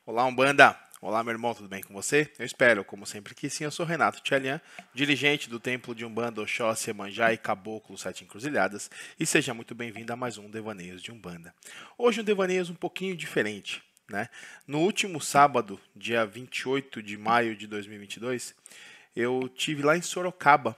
Olá, Umbanda! Olá, meu irmão, tudo bem com você? Eu espero, como sempre que sim. Eu sou Renato Tchalian, dirigente do Templo de Umbanda, Oxóssi, Iemanjá e Caboclo, Sete Encruzilhadas, e seja muito bem-vindo a mais um Devaneios de Umbanda. Hoje um Devaneios um pouquinho diferente, né? No último sábado, dia 28 de maio de 2022, eu tive lá em Sorocaba,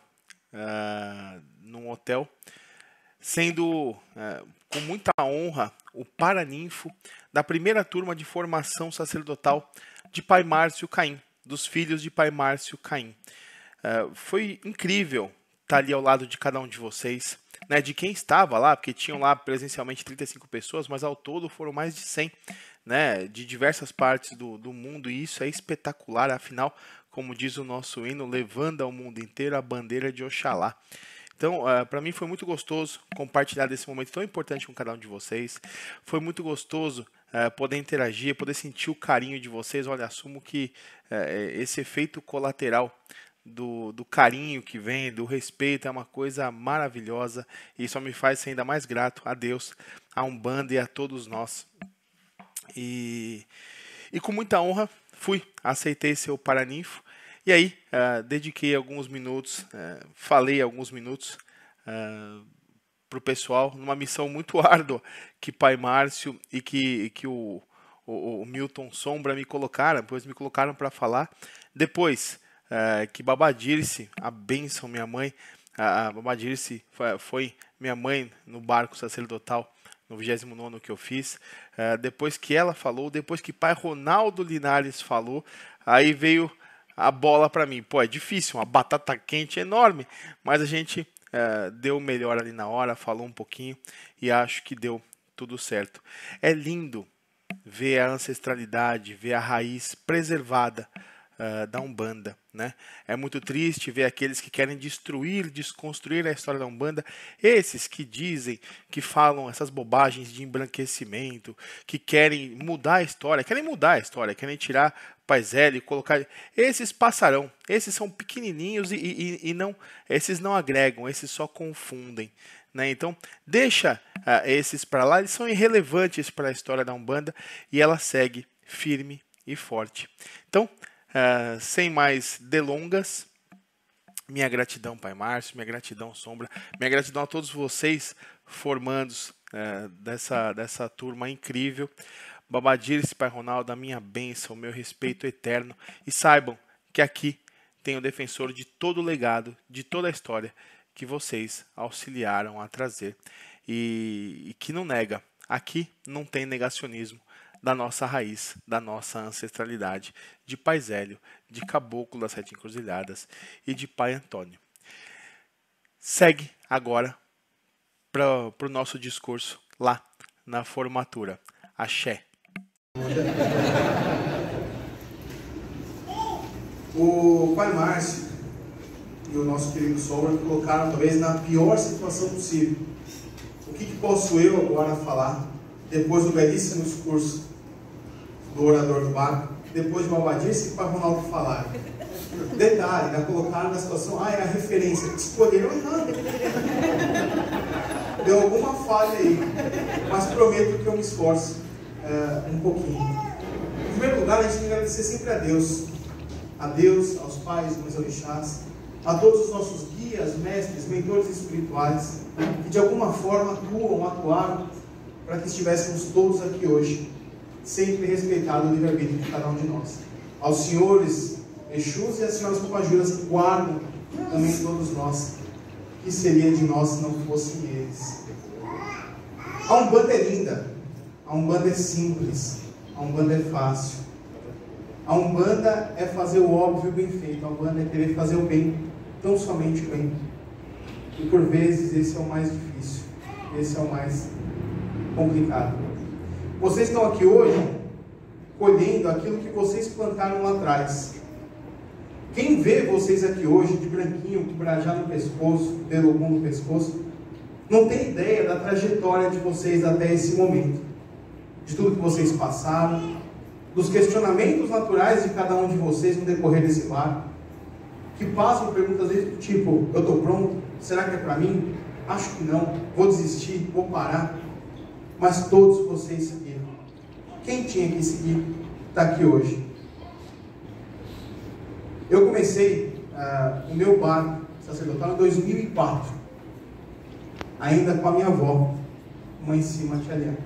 num hotel, sendo com muita honra o paraninfo da primeira turma de formação sacerdotal de Pai Márcio Caim, dos filhos de Pai Márcio Caim. Foi incrível estar ali ao lado de cada um de vocês, né, de quem estava lá, porque tinham lá presencialmente 35 pessoas, mas ao todo foram mais de 100, né, de diversas partes do mundo, e isso é espetacular, afinal, como diz o nosso hino, levando ao mundo inteiro a bandeira de Oxalá. Então, para mim foi muito gostoso compartilhar desse momento tão importante com cada um de vocês. Foi muito gostoso poder interagir, poder sentir o carinho de vocês. Olha, assumo que esse efeito colateral do carinho que vem, do respeito, é uma coisa maravilhosa e só me faz ser ainda mais grato a Deus, a Umbanda e a todos nós. E com muita honra aceitei ser o paraninfo. E aí, dediquei alguns minutos, falei alguns minutos para o pessoal, numa missão muito árdua que Pai Márcio e que o Milton Sombra me colocaram, depois me colocaram para falar. Depois que Babadirce, a bênção, minha mãe, a Babadirce foi minha mãe no barco sacerdotal, no 29º que eu fiz. Depois que ela falou, depois que Pai Ronaldo Linares falou, aí veio a bola para mim. Pô, é difícil, uma batata quente enorme, mas a gente deu o melhor ali na hora, falou um pouquinho e acho que deu tudo certo. É lindo ver a ancestralidade, ver a raiz preservada da Umbanda, né? É muito triste ver aqueles que querem destruir, desconstruir a história da Umbanda, esses que dizem, que falam essas bobagens de embranquecimento, que querem mudar a história, querem tirar Pai Zélio e colocar... Esses passarão, esses são pequenininhos e não, esses não agregam, esses só confundem, né? Então, deixa esses para lá, eles são irrelevantes para a história da Umbanda e ela segue firme e forte. Então, sem mais delongas, minha gratidão, Pai Márcio, minha gratidão, Sombra, minha gratidão a todos vocês formandos dessa turma incrível. Babadirce, Pai Ronaldo, a minha bênção, o meu respeito eterno. E saibam que aqui tem o defensor de todo o legado, de toda a história que vocês auxiliaram a trazer. E que não nega, aqui não tem negacionismo da nossa raiz, da nossa ancestralidade, de Pai Zélio, de Caboclo das Sete Encruzilhadas e de Pai Antônio. Segue agora para o nosso discurso lá na formatura. Axé. O Pai Márcio e o nosso querido Sombra me colocaram talvez na pior situação possível. O que posso eu agora falar depois do belíssimo discurso do orador do barco, depois de Babadirce e Pai Ronaldo falaram? Detalhe, já colocaram na situação, é a referência, escolheram errado. Deu alguma falha aí, mas prometo que eu me esforço um pouquinho. Em primeiro lugar, a gente tem que agradecer sempre a Deus, aos pais, meus orixás, a todos os nossos guias, mestres, mentores espirituais, que de alguma forma atuaram para que estivéssemos todos aqui hoje, sempre respeitado o livre-arbítrio de cada um de nós. Aos senhores Exus e às senhoras Pomajuras que guardam também todos nós. O que seria de nós se não fossem eles? A Umbanda é linda, a Umbanda é simples, a Umbanda é fácil. A Umbanda é fazer o óbvio bem feito, a Umbanda é querer fazer o bem, tão somente o bem. E por vezes esse é o mais difícil, esse é o mais complicado. Vocês estão aqui hoje colhendo aquilo que vocês plantaram lá atrás. Quem vê vocês aqui hoje de branquinho, com brajá no pescoço, dedo bom no pescoço, não tem ideia da trajetória de vocês até esse momento, de tudo que vocês passaram, dos questionamentos naturais de cada um de vocês no decorrer desse barco, que passam perguntas vezes do tipo: eu estou pronto? Será que é para mim? Acho que não, vou desistir, vou parar. Mas todos vocês seguiram. Quem tinha que seguir? está aqui hoje. Eu comecei o meu bar sacerdotal em 2004, ainda com a minha avó, mãe Cima Tchalian.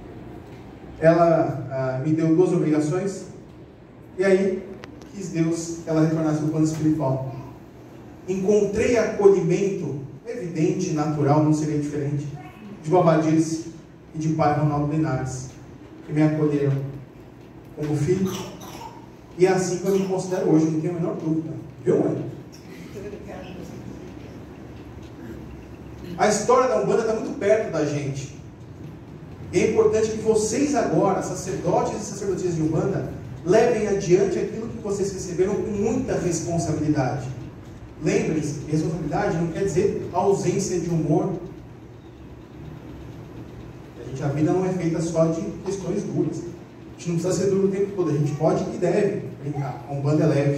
Ela me deu 2 obrigações, e aí quis Deus que ela retornasse no plano espiritual. Encontrei acolhimento evidente, natural, não seria diferente, de Babadias e de pai Ronaldo Linares, que me acolheram como filho, e é assim que eu me considero hoje, não tenho a menor dúvida. Viu, mãe? A história da Umbanda está muito perto da gente. E é importante que vocês agora, sacerdotes e sacerdotisas de Umbanda, levem adiante aquilo que vocês receberam com muita responsabilidade. Lembrem-se, responsabilidade não quer dizer ausência de humor. A vida não é feita só de questões duras. A gente não precisa ser duro o tempo todo, a gente pode e deve brincar. A Umbanda é leve.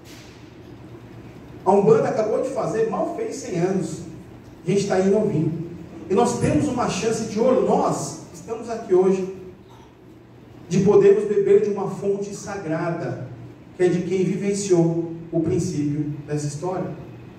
A Umbanda acabou de fazer, mal fez 100 anos. A gente está indo ouvindo. E nós temos uma chance de ouro, nós estamos aqui hoje, de podermos beber de uma fonte sagrada, que é de quem vivenciou o princípio dessa história.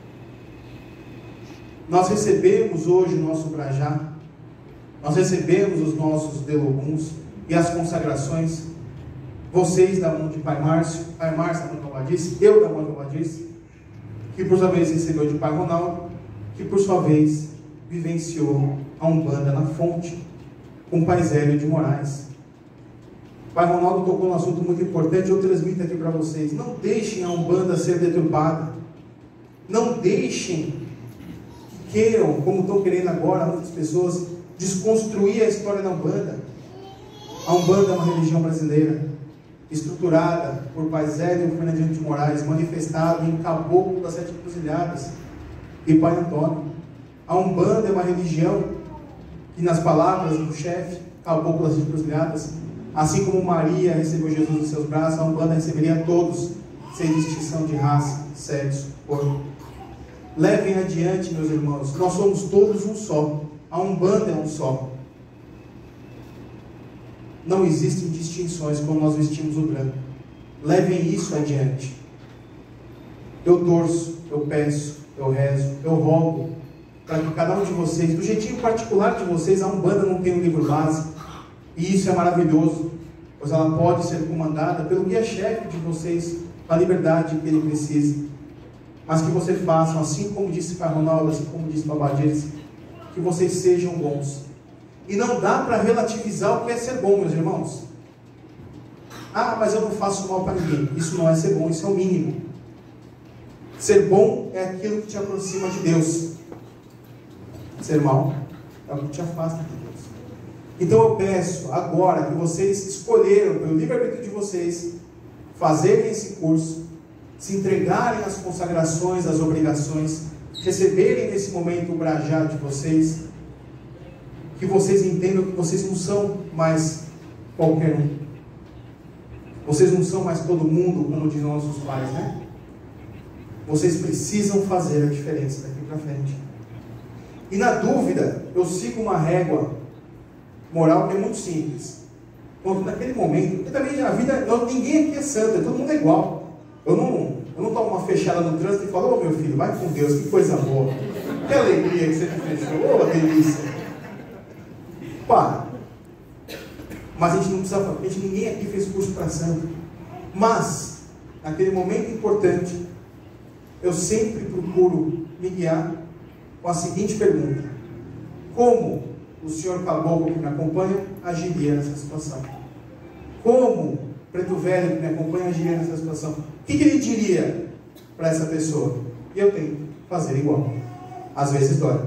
Nós recebemos hoje o nosso Brajá, nós recebemos os nossos Deloguns e as consagrações, vocês da mão de Pai Márcio da mão de Babadias, eu da mão de Babadias, que por sua vez recebeu de Pai Ronaldo, que por sua vez vivenciou a Umbanda na fonte, com Pai Zélio de Moraes. Pai Ronaldo tocou num assunto muito importante, eu transmito aqui para vocês. Não deixem a Umbanda ser deturpada. Não deixem que queiram, como estão querendo agora muitas pessoas, desconstruir a história da Umbanda. A Umbanda é uma religião brasileira, estruturada por Pai Zélio Fernandino de Moraes, manifestado em Caboclo das 7 Encruzilhadas e Pai Antônio. A Umbanda é uma religião que, nas palavras do chefe Caboclo das 7 Encruzilhadas, assim como Maria recebeu Jesus nos seus braços, a Umbanda receberia a todos, sem distinção de raça, sexo, cor. Levem adiante, meus irmãos, nós somos todos um só. A Umbanda é um só. Não existem distinções quando nós vestimos o branco. Levem isso adiante. Eu torço, eu peço, eu rezo, eu rogo para que cada um de vocês, do jeitinho particular de vocês, a Umbanda não tem um livro base. E isso é maravilhoso, pois ela pode ser comandada pelo guia-chefe de vocês, na liberdade que ele precisa. Mas que vocês façam, assim como disse Pai Ronaldo, assim como disse Babadias, que vocês sejam bons. E não dá para relativizar o que é ser bom, meus irmãos. Ah, mas eu não faço mal para ninguém. Isso não é ser bom, isso é o mínimo. Ser bom é aquilo que te aproxima de Deus. Ser mal é o que te afasta de Deus. Então eu peço agora que vocês escolheram, pelo livre-arbítrio de vocês, fazerem esse curso, se entregarem às consagrações, às obrigações, receberem nesse momento o Brajá de vocês, que vocês entendam que vocês não são mais qualquer um. Vocês não são mais todo mundo, como dizem nossos pais, né? Vocês precisam fazer a diferença daqui para frente. E na dúvida, eu sigo uma régua moral que é muito simples. Quando naquele momento, porque também a vida, ninguém aqui é santo, todo mundo é igual. Eu não tomo uma fechada no trânsito e falo, ô meu filho, vai com Deus, que coisa boa. Que alegria que você me fechou, ô delícia. Para. Mas a gente não precisa, ninguém aqui fez curso para santo. Mas, naquele momento importante, eu sempre procuro me guiar com a seguinte pergunta: como o senhor Caboclo que me acompanha agiria nessa situação? Como Preto Velho que me acompanha agiria nessa situação? O que ele diria para essa pessoa? E eu tento fazer igual. Às vezes dói,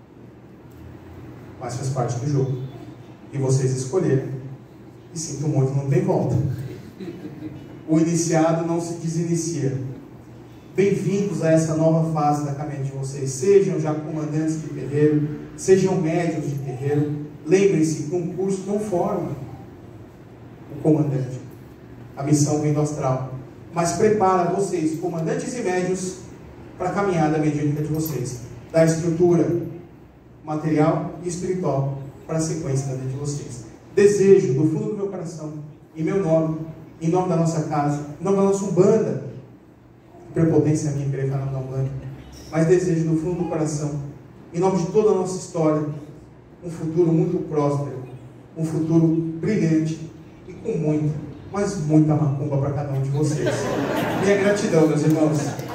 mas faz parte do jogo. E vocês escolheram. E sinto muito, não tem volta. O iniciado não se desinicia. Bem-vindos a essa nova fase da caminhada de vocês. Sejam já comandantes de terreiro, sejam médios de terreiro. Lembrem-se que um curso não forma o comandante. A missão vem do astral. Mas prepara vocês, comandantes e médios, para a caminhada mediúnica de vocês. Da estrutura material e espiritual para a sequência da vida de vocês. Desejo, do fundo do meu coração, em meu nome em nome da nossa casa, em nome da nossa Umbanda. Prepotência minha querer falar da Umbanda, mas desejo do fundo do coração, em nome de toda a nossa história, um futuro muito próspero, um futuro brilhante e com muita, mas muita macumba para cada um de vocês. Minha gratidão, meus irmãos.